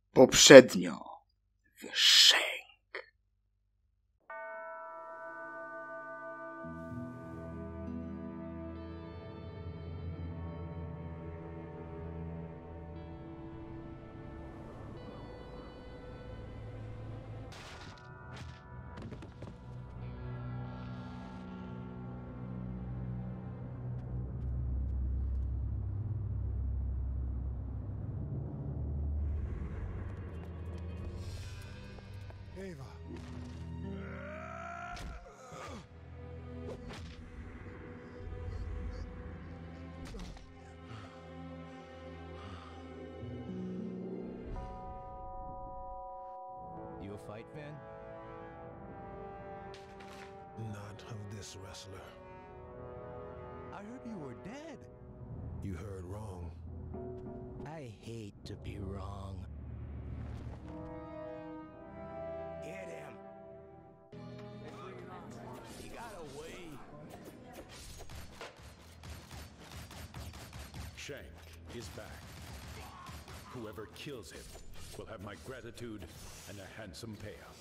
Poprzednio w Shang. Ava. You a fight fan? Not of this wrestler. I heard you were dead. You heard wrong. I hate to be wrong. Hit him. He got away. Shang is back. Whoever kills him will have my gratitude and a handsome payout.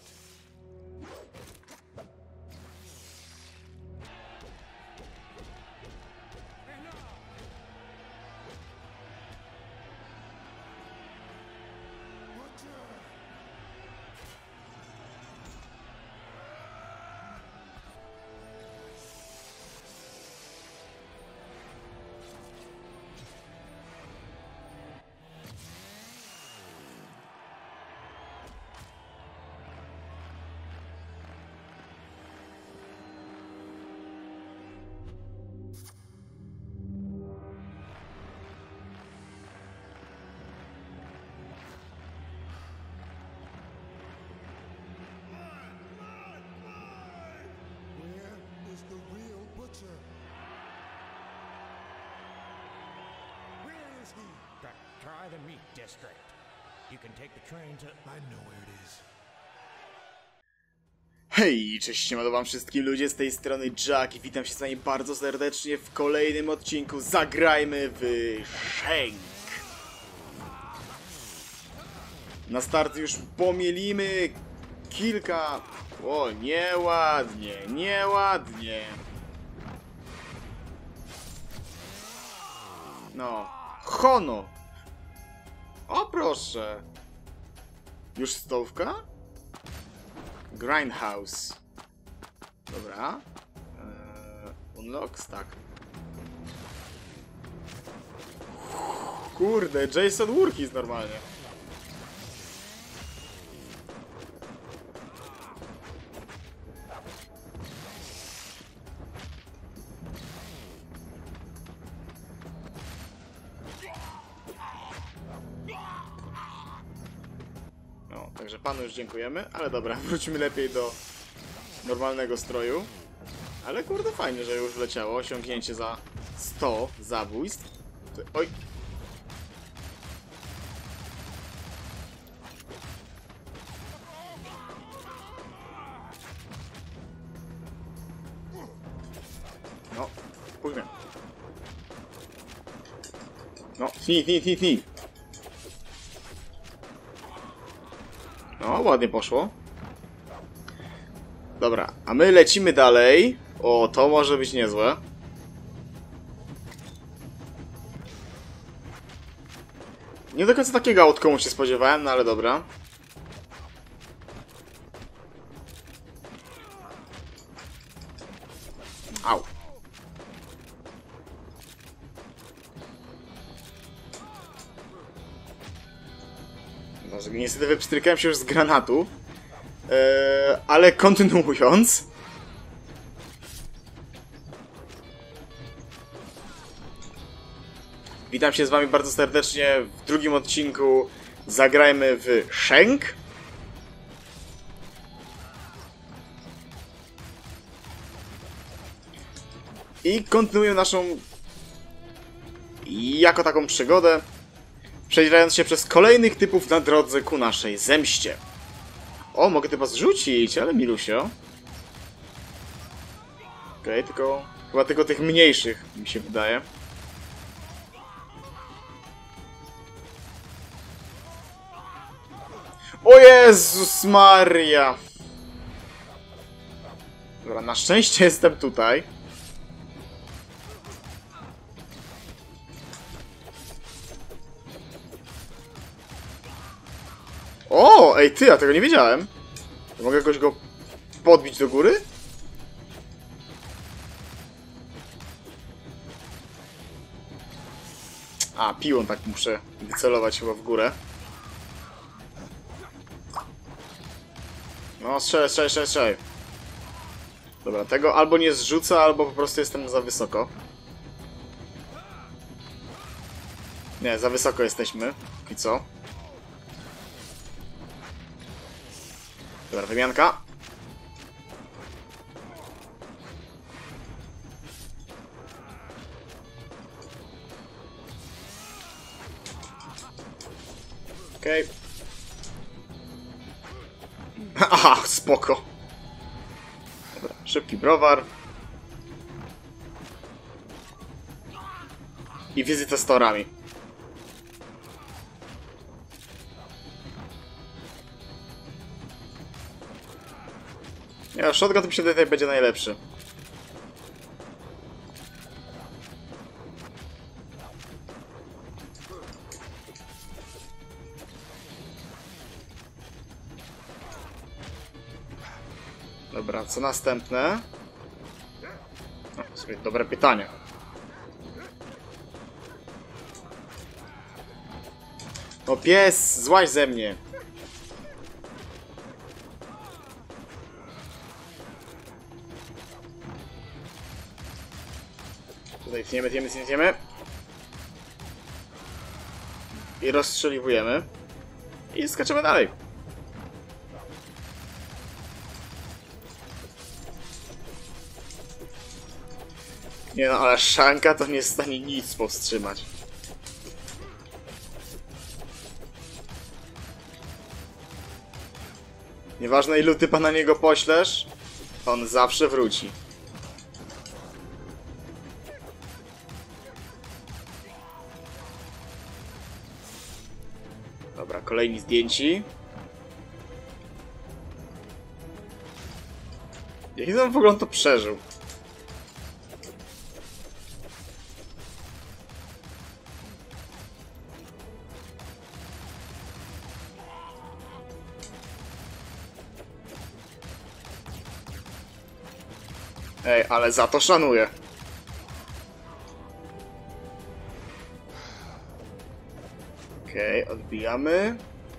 Where is the real butcher? Where is he? Try the meat district. You can take the train to... I know where it is. Hej, cześć, siemano wam wszystkim ludzie, z tej strony Jack i witam się z wami bardzo serdecznie w kolejnym odcinku Zagrajmy w Shang. Na start już pomielimy kilka... O, nieładnie, nieładnie. No, Hono. O proszę. Już stołówka? Grindhouse. Dobra. Unlocks, tak. Kurde, Jason Voorhees normalnie. No, także panu już dziękujemy, ale dobra, wróćmy lepiej do normalnego stroju. Ale kurde, fajnie, że już wleciało osiągnięcie za 100 zabójstw. Oj! No, pójdźmy. No, tnij. No, ładnie poszło. Dobra, a my lecimy dalej. O, to może być niezłe. Nie do końca takiego outcome'u się spodziewałem, no ale dobra. Au. Niestety wypstrykałem się już z granatu. Ale kontynuując. Witam się z wami bardzo serdecznie w drugim odcinku Zagrajmy w Shang. I kontynuuję naszą jako taką przygodę, przedzierając się przez kolejnych typów na drodze ku naszej zemście. O, mogę chyba zrzucić, ale milusio. Okej, tylko... chyba tylko tych mniejszych, mi się wydaje. O Jezus Maria! Dobra, na szczęście jestem tutaj. O, ej ty, ja tego nie wiedziałem. Mogę jakoś go podbić do góry? A, piłą tak muszę wycelować chyba w górę. No, strzelaj. Dobra, tego albo nie zrzucę, albo po prostu jestem za wysoko. Nie, za wysoko jesteśmy. I co? Dobra, wymianka. Okej. Aha, spoko. Dobra, szybki browar. I wizyta z torami. Nie, shotgun to mi się tutaj będzie najlepszy. Dobra, co następne? O, sobie dobre pytanie. No pies, złaź ze mnie. Tutaj tniemy. I rozstrzeliwujemy. I skaczemy dalej. Nie no, ale Szanka to nie jest w stanie nic powstrzymać. Nieważne ilu typa na niego poślesz, on zawsze wróci. Dobra, kolejni zdjęci. Jak on w ogóle to przeżył? Ej, ale za to szanuję. Okej, odbijamy.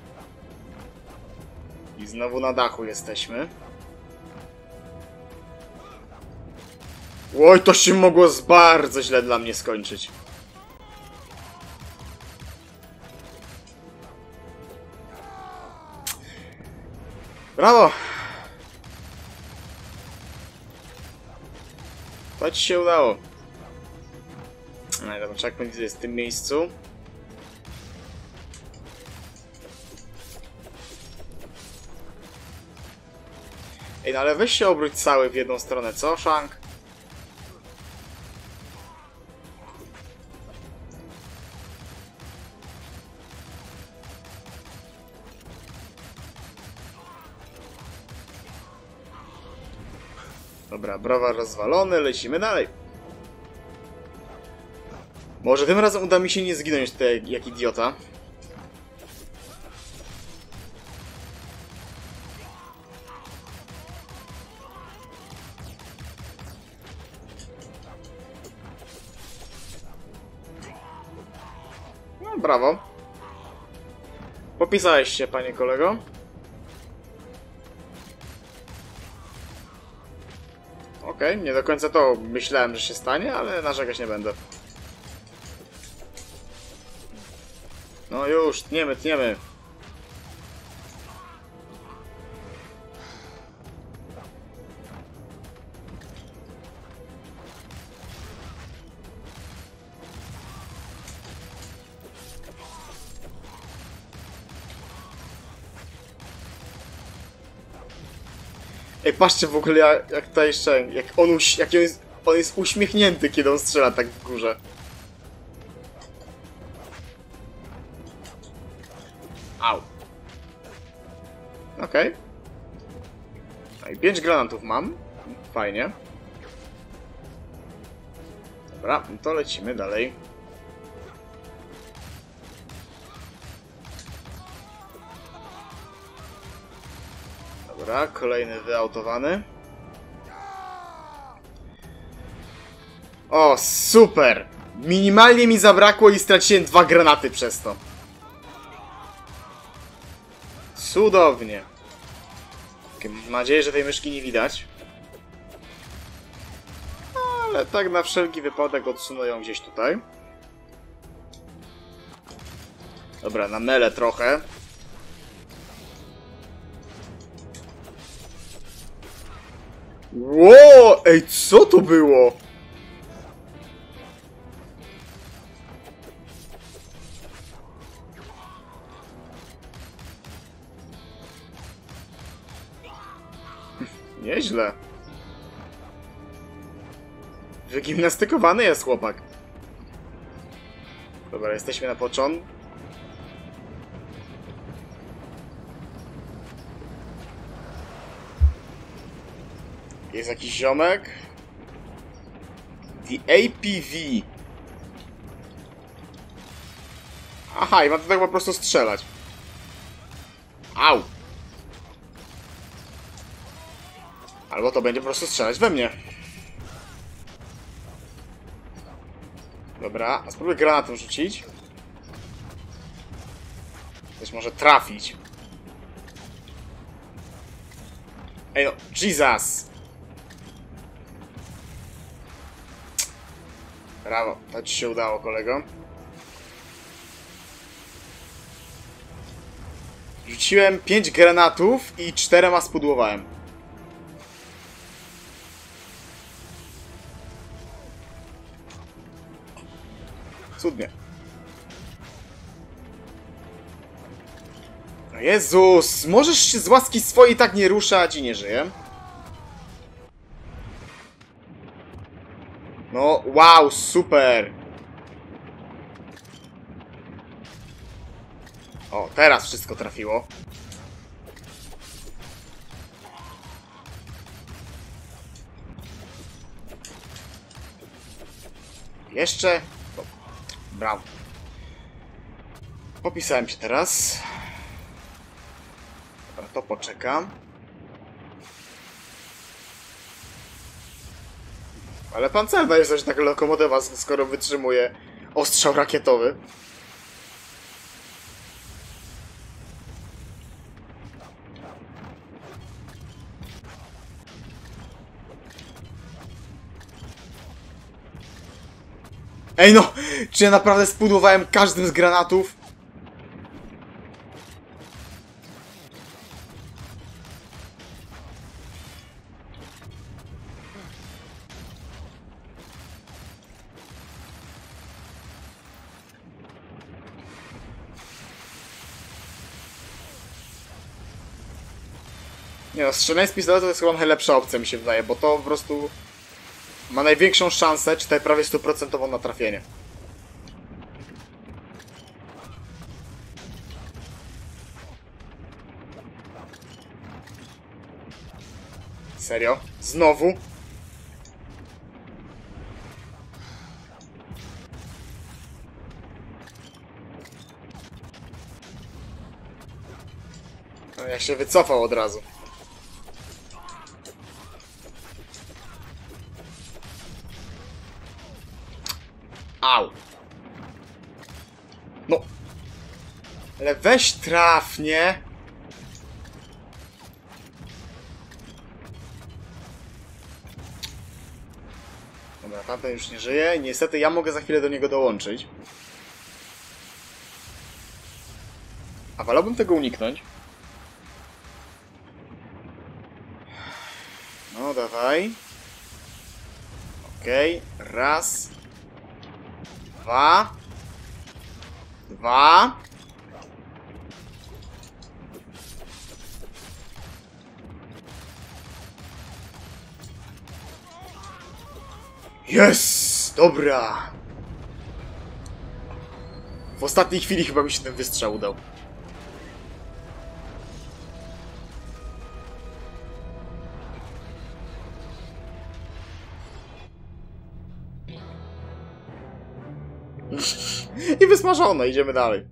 I znowu na dachu jesteśmy. Oj, to się mogło bardzo źle dla mnie skończyć. Brawo! To ci się udało. No dobra, checkpoint jest w tym miejscu. Ej, no ale weź się obróć cały w jedną stronę, co, Shank? Dobra, browar rozwalony, lecimy dalej. Może tym razem uda mi się nie zginąć tutaj jak idiota. No, brawo. Popisałeś się, panie kolego. Okej, nie do końca to myślałem, że się stanie, ale narzekać nie będę. No już, tniemy. Ej, patrzcie w ogóle jak to jeszcze, on jest uśmiechnięty, kiedy on strzela tak w górze. Au. Okej. No i 5 granatów mam. Fajnie. Dobra, no to lecimy dalej. Dobra, kolejny wyautowany. O, super! Minimalnie mi zabrakło i straciłem 2 granaty przez to. Cudownie. Mam nadzieję, że tej myszki nie widać. Ale tak na wszelki wypadek odsunę ją gdzieś tutaj. Dobra, namylę trochę. Ło! Ej, co to było? Nieźle. Wygimnastykowany jest chłopak. Dobra, jesteśmy na początku. Jest jakiś ziomek. The APV. Aha, i ma to tak po prostu strzelać. Au! Albo to będzie po prostu strzelać we mnie. Dobra, a spróbuję granatem rzucić. Coś może trafić. Ej no, Jesus! Brawo, to ci się udało, kolego. Rzuciłem 5 granatów i 4 spudłowałem. Cudnie. No Jezus! Możesz się z łaski swojej tak nie ruszać i nie żyję. No, wow, super! O, teraz wszystko trafiło. Jeszcze... O, brawo. Popisałem się teraz. Dobra, to poczekam. Ale pancerna jest też taka lokomotywa, skoro wytrzymuje ostrzał rakietowy. Ej no! Czy ja naprawdę spudłowałem każdym z granatów? Nie no, strzelanie z pistoletu to jest chyba najlepsza opcja, mi się wydaje, bo to po prostu ma największą szansę, czy tutaj prawie 100% na trafienie. Serio? Znowu? No, ja się wycofał od razu. Au. No. Ale weź traf, nie? Dobra, tamten już nie żyje. Niestety ja mogę za chwilę do niego dołączyć. A wolałbym tego uniknąć. No, dawaj. Okej. Raz. 2. 2. Jest! Dobra! W ostatniej chwili chyba mi się ten wystrzał udał. Rozważone, idziemy dalej.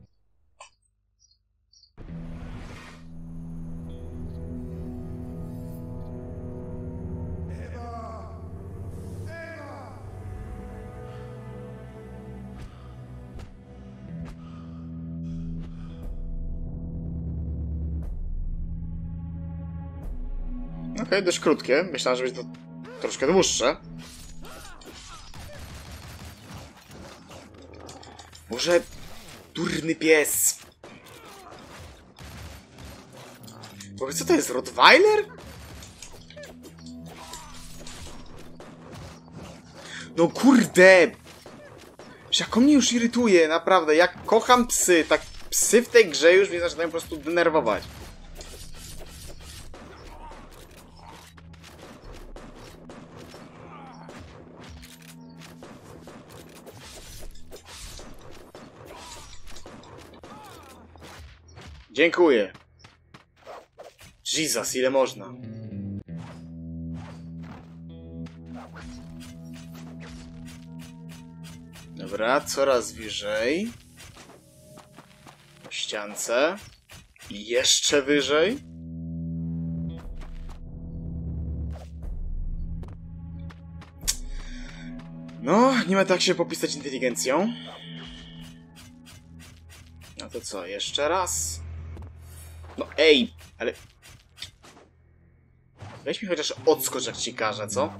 Okej, dość krótkie. Myślałem, że będzie to troszkę dłuższe. Może... durny pies. Bo co to jest? Rottweiler? No kurde! Jak on mnie już irytuje, naprawdę. Jak kocham psy, tak psy w tej grze już mnie zaczynają po prostu denerwować. Dziękuję. Jesus, ile można? Dobra, coraz wyżej. Po ściance. I jeszcze wyżej. No, nie ma tak się popisać inteligencją. No to co, jeszcze raz? No ej, ale... weź mi chociaż odskocz, jak ci każę, co?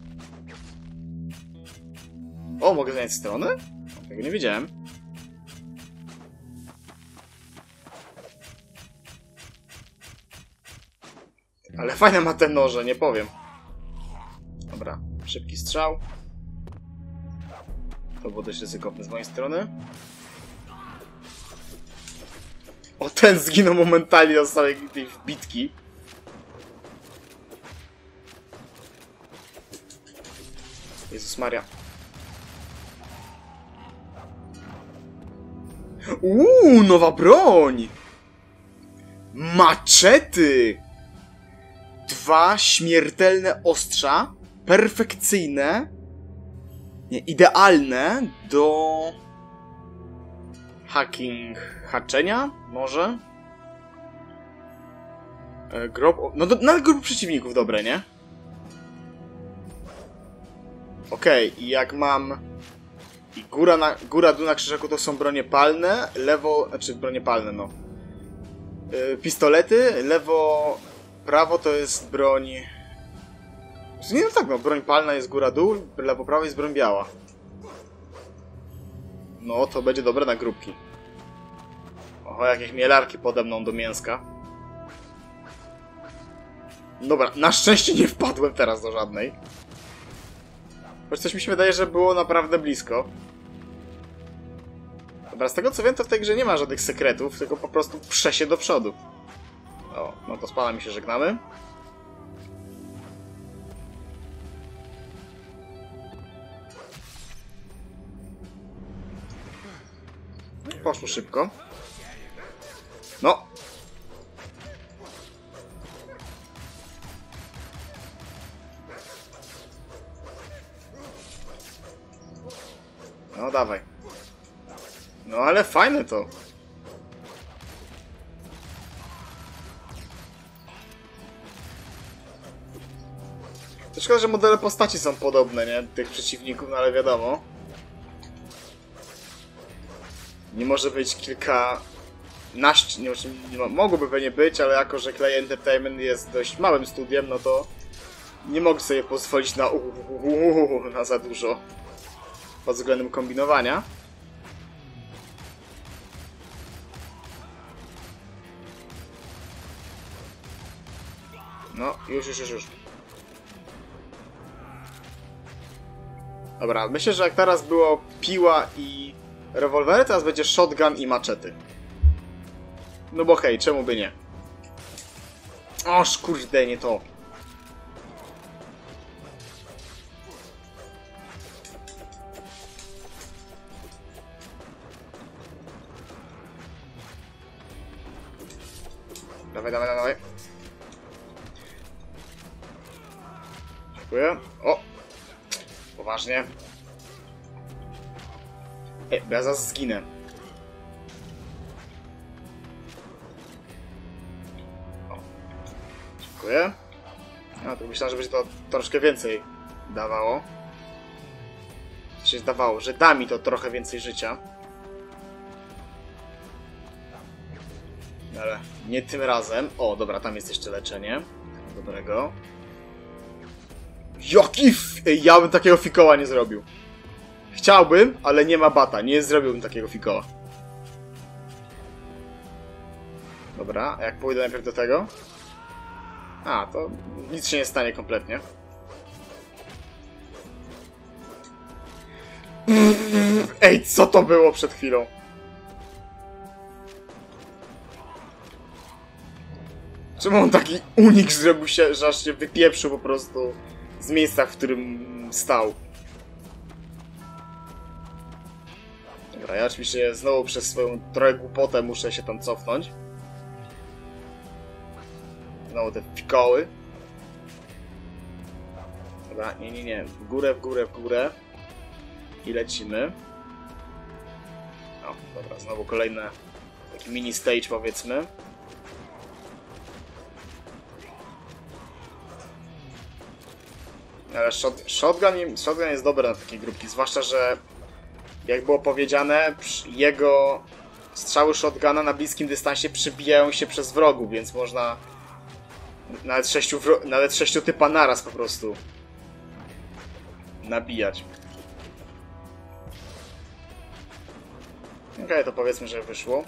O, mogę zmieniać stronę? Tego nie wiedziałem. Ale fajne ma te noże, nie powiem. Dobra, szybki strzał. To było dość ryzykowne z mojej strony. O, ten zginął momentalnie od samej tej wbitki. Jezus Maria. Nowa broń! Maczety! 2 śmiertelne ostrza. Perfekcyjne. Nie, idealne do... haczenia? Może? No na grupę przeciwników dobre, nie? Okej, i jak mam... I góra, dół na krzyżaku to są bronie palne, lewo... Znaczy bronie palne, no. Pistolety, lewo... Prawo to jest broń... Nie, no tak, no. Broń palna jest góra, dół, lewo, prawo jest broń biała. No, to będzie dobre na grupki. Oho, jakieś mielarki pode mną do mięska. Dobra, na szczęście nie wpadłem teraz do żadnej. Choć coś mi się wydaje, że było naprawdę blisko. Dobra, z tego co wiem, to w tej grze nie ma żadnych sekretów, tylko po prostu prze się do przodu. O, no to z panem się żegnamy. Poszło szybko. No. No dawaj. No ale fajne to. To szkoda, że modele postaci są podobne, nie? Tych przeciwników, no ale wiadomo. Nie może być kilkanaście... Mogłoby pewnie być, ale jako, że Klei Entertainment jest dość małym studiem, no to nie mogę sobie pozwolić na za dużo pod względem kombinowania. No, już. Dobra, myślę, że jak teraz było piła i rewolwery, teraz będzie shotgun i maczety. No bo hej, czemu by nie? Oż kurde, nie to. Dawaj. Dziękuję. O! Poważnie. Ej, bo ja zaraz zginę. dziękuję. No to myślałem, że będzie to troszkę więcej dawało. To się zdawało, że da mi to trochę więcej życia. Ale nie tym razem. O, dobra, tam jest jeszcze leczenie. Dobrego. Ej, ja bym takiego fikoła nie zrobił. Chciałbym, ale nie ma bata. Nie zrobiłbym takiego fikoła. Dobra, a jak pójdę najpierw do tego? A, to nic się nie stanie kompletnie. Ej, co to było przed chwilą? Czemu on taki unik zrobił się, że aż się wypieprzył po prostu z miejsca, w którym stał? Dobra, ja oczywiście znowu przez swoją trochę głupotę muszę się tam cofnąć. Znowu te fikoły. Dobra, nie. W górę, w górę, w górę. I lecimy. O, dobra, znowu kolejny taki mini stage, powiedzmy. Ale shotgun jest dobry na takie grupki, zwłaszcza, że jak było powiedziane, jego strzały shotguna na bliskim dystansie przybijają się przez wrogów, więc można nawet 6 typa naraz po prostu nabijać. Okej, to powiedzmy, że wyszło.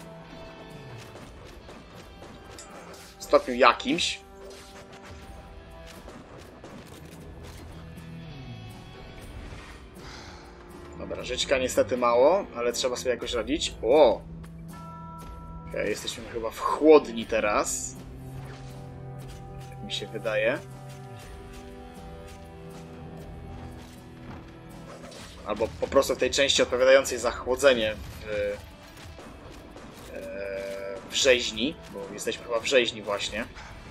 W stopniu jakimś. Dobra, żyćka niestety mało, ale trzeba sobie jakoś radzić. O! Okej, jesteśmy chyba w chłodni teraz. Tak mi się wydaje. Albo po prostu w tej części odpowiadającej za chłodzenie w rzeźni, bo jesteśmy chyba w rzeźni właśnie.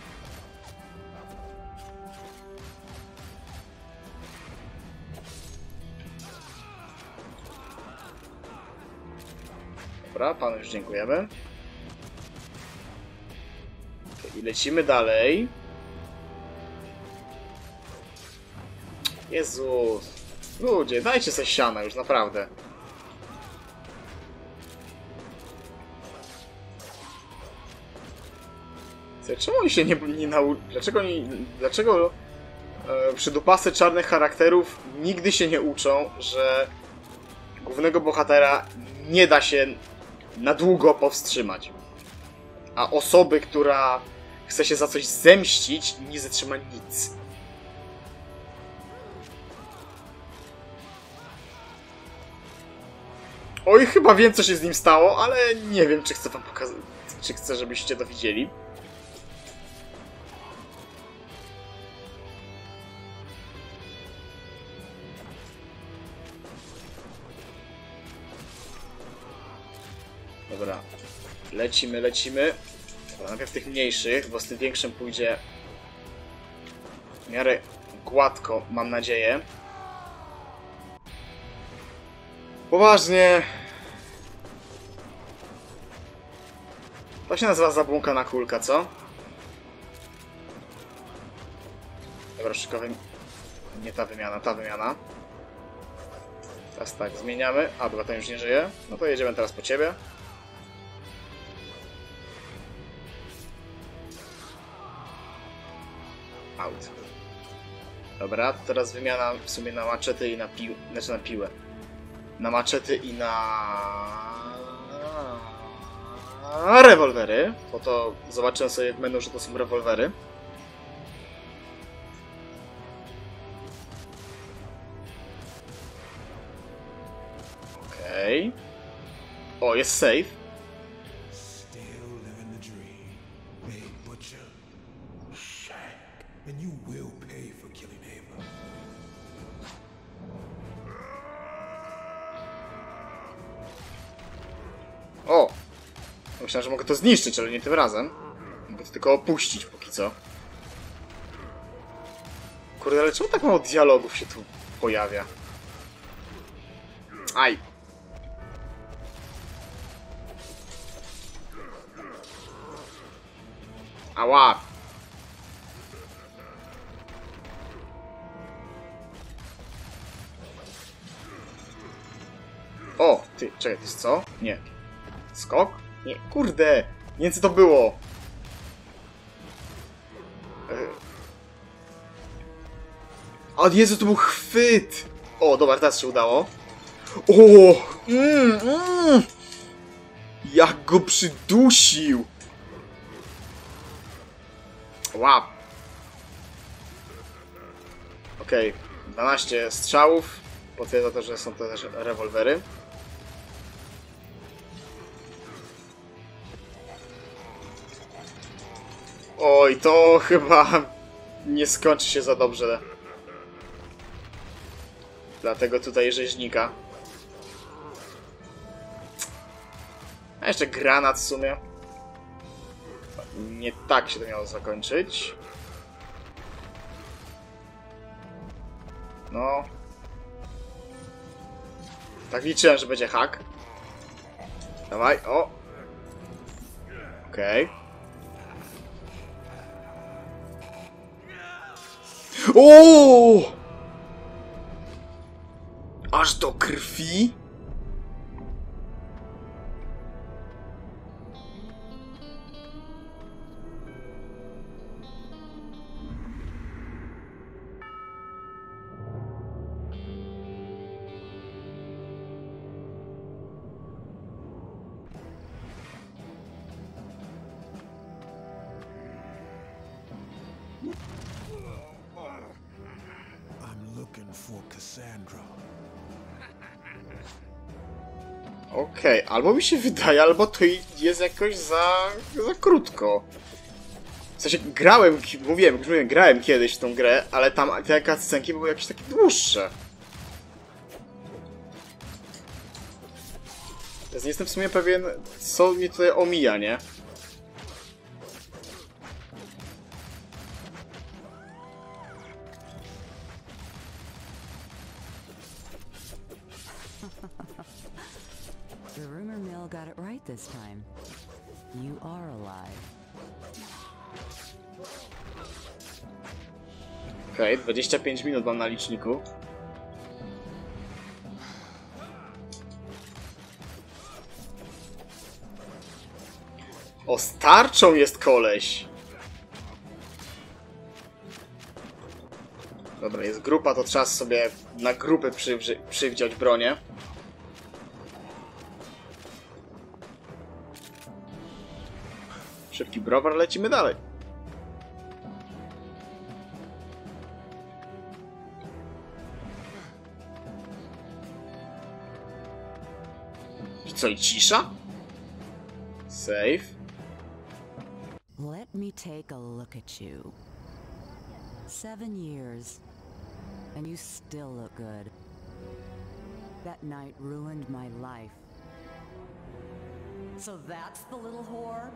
Dobra, panu już dziękujemy. I lecimy dalej. Jezus. Ludzie, dajcie sobie siana już, naprawdę. Czemu oni się nie Dlaczego przydupasy czarnych charakterów nigdy się nie uczą, że głównego bohatera nie da się na długo powstrzymać. A osoby, która chce się za coś zemścić, nie zatrzyma nic. Oj, chyba wiem, co się z nim stało, ale nie wiem, czy chcę wam pokazać, czy chcę, żebyście to widzieli. Dobra, lecimy. Dobra, najpierw tych mniejszych, bo z tym większym pójdzie w miarę gładko, mam nadzieję. Poważnie. To się nazywa zabłąkana kulka, co? Dobra, szykowy. Nie ta wymiana, ta wymiana. Teraz tak, zmieniamy. A, dobra, ten już nie żyje. No to jedziemy teraz po ciebie. Out. Dobra, to teraz wymiana w sumie na maczety i na piłę. Znaczy na piłę. Na maczety i na rewolwery, bo to zobaczyłem sobie w menu, że to są rewolwery. Okej. O, jest save. Still living the dream. Hey, butcher. Shank. And you will pay for killing Ava. O! Myślałem, że mogę to zniszczyć, ale nie tym razem. Mogę to tylko opuścić póki co. Kurde, ale czemu tak mało dialogów się tu pojawia? Aj! Ała! Czekaj, to jest co? Nie. Skok? Nie, kurde! Nie wiem, co to było! O Jezu, to był chwyt! O, dobra, teraz się udało. O! Jak go przydusił! Wow! Okej, 12 strzałów. Potwierdza to, że są to też rewolwery. Oj, to chyba nie skończy się za dobrze. Dlatego tutaj rzeźnika. A jeszcze granat w sumie. Nie tak się to miało zakończyć. No. Tak liczyłem, że będzie hak. Dawaj, o. Okej. O! Aż do krwi? I'm looking for Cassandra. Okej, albo mi się wydaje, albo to jest jakoś za krótko. W sensie grałem, mówiłem, grałem kiedyś w tą grę, ale tam te cutscenki były jakieś takie dłuższe. Więc nie jestem w sumie pewien, co mnie tutaj omija, nie? The rumor mill got it right this time. You are alive. Okej, 25 minut mam na liczniku. O, z tarczą jest koleś! Dobra, jest grupa, to trzeba sobie na grupy przywdziać bronię. Szybki browar, lecimy dalej. I co, i cisza? Save. Let me take a look at you. 7 years, and you still look good. That night ruined my life. So that's the little whore?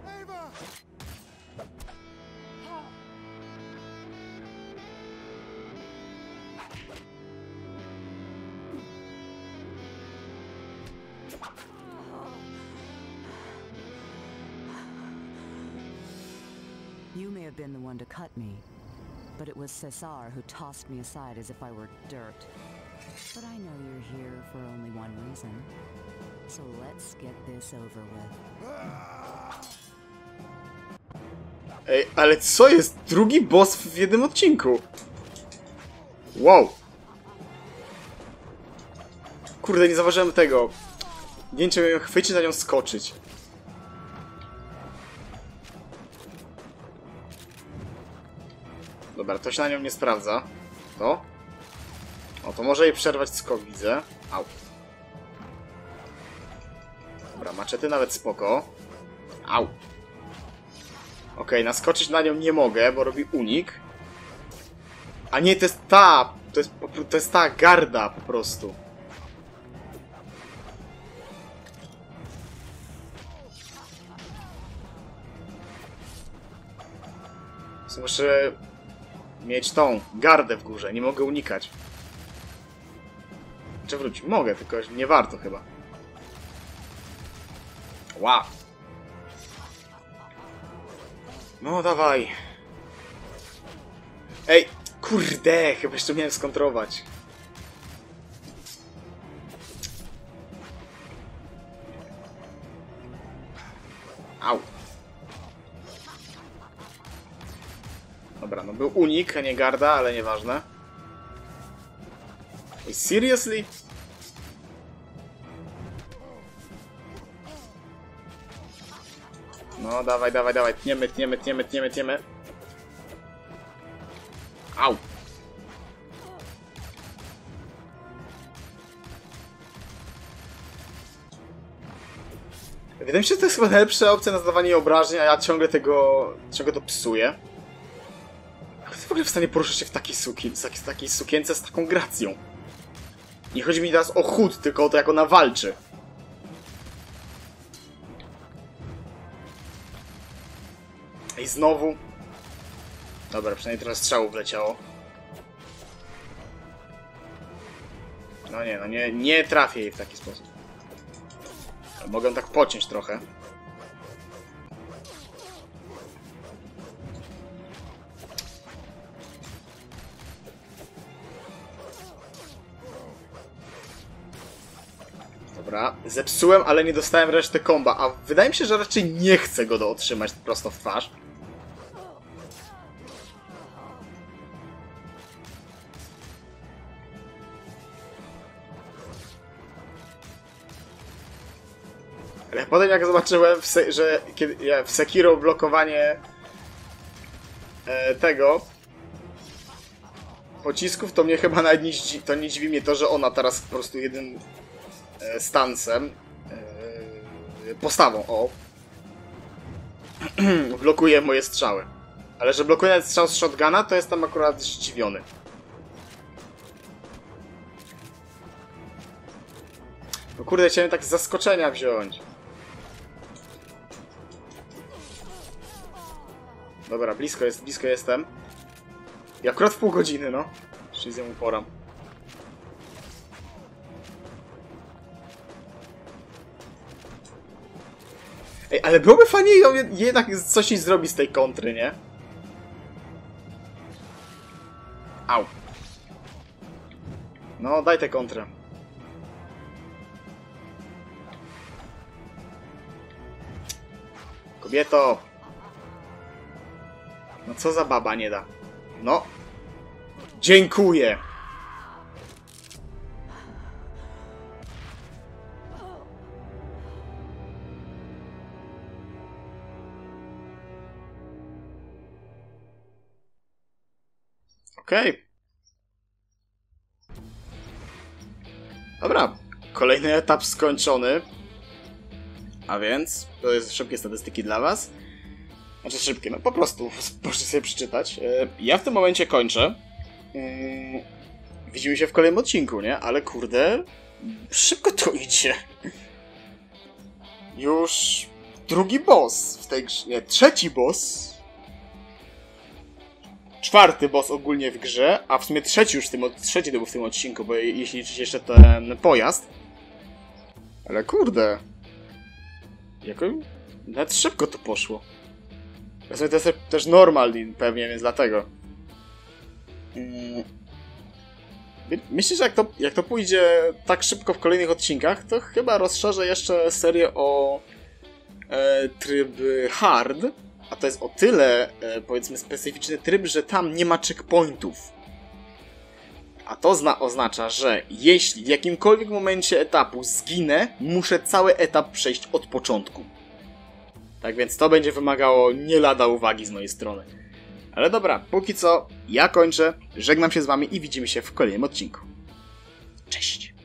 You may have been the one to cut me, but it was Cesar who tossed me aside as if I were dirt. But I know you're here for only one reason. So let's get this over with. Ej, ale co jest? Drugi boss w jednym odcinku. Wow. Kurde, nie zauważyłem tego. Nie wiem, czy miałem chwycić, na nią skoczyć. Dobra, to się na nią nie sprawdza. To? O, to może jej przerwać skok, widzę. Au. Dobra, maczety nawet spoko. Au. Okej, naskoczyć na nią nie mogę, bo robi unik. A nie, to jest ta! To jest ta garda po prostu. Muszę mieć tą gardę w górze, nie mogę unikać. Czy wróć? Mogę, tylko nie warto chyba. Wow. No dawaj. Ej, kurde, chyba jeszcze miałem skontrować. Dobra, no był unik, a nie garda, ale nieważne. Ej, seriously? No, dawaj, dawaj, dawaj. Tniemy, tniemy, tniemy, tniemy, tniemy. Au! Wydaje mi się, że to jest chyba najlepsza opcja na zadawanie obrażeń, a ja ciągle to psuję. Jak ty w ogóle w stanie poruszyć się w takiej sukience z taką gracją? Nie chodzi mi teraz o chód, tylko o to, jak ona walczy. I znowu. Dobra, przynajmniej trochę strzałów wleciało. No nie trafię jej w taki sposób. Mogę tak pociąć trochę. Dobra, zepsułem, ale nie dostałem reszty komba, a wydaje mi się, że raczej nie chcę go otrzymać prosto w twarz. Ale potem jak zobaczyłem, że kiedy w Sekiro blokowanie tego pocisków, to mnie chyba nawet nie dziwi mnie to, że ona teraz po prostu jednym stansem, postawą, o, blokuje moje strzały. Ale że blokuje strzał z shotguna, to jestem akurat zdziwiony. No kurde, chciałem tak z zaskoczenia wziąć. Dobra, blisko jestem. I akurat w pół godziny, no. Jeszcze z nią uporam. Ej, ale byłoby fajnie jednak coś zrobi z tej kontry, nie? Au. No, daj tę kontrę. Kobieto! No co za baba nie da? No. Dziękuję! Okej. Dobra. Kolejny etap skończony. A więc to jest szybkie statystyki dla was. Znaczy szybkie, no po prostu proszę sobie przeczytać. Ja w tym momencie kończę. Widzimy się w kolejnym odcinku, nie? Ale kurde, szybko to idzie. Już drugi boss w tej grze, nie, trzeci boss. Czwarty boss ogólnie w grze, a w sumie trzeci to był w tym odcinku, bo jeśli liczyć jeszcze ten pojazd. Ale kurde. Nawet szybko to poszło. To jest też normal pewnie, więc dlatego. Myślę, że jak to pójdzie tak szybko w kolejnych odcinkach, to chyba rozszerzę jeszcze serię o tryb hard. A to jest o tyle, powiedzmy, specyficzny tryb, że tam nie ma checkpointów. A to oznacza, że jeśli w jakimkolwiek momencie etapu zginę, muszę cały etap przejść od początku. Tak więc to będzie wymagało nie lada uwagi z mojej strony. Ale dobra, póki co ja kończę, żegnam się z wami i widzimy się w kolejnym odcinku. Cześć!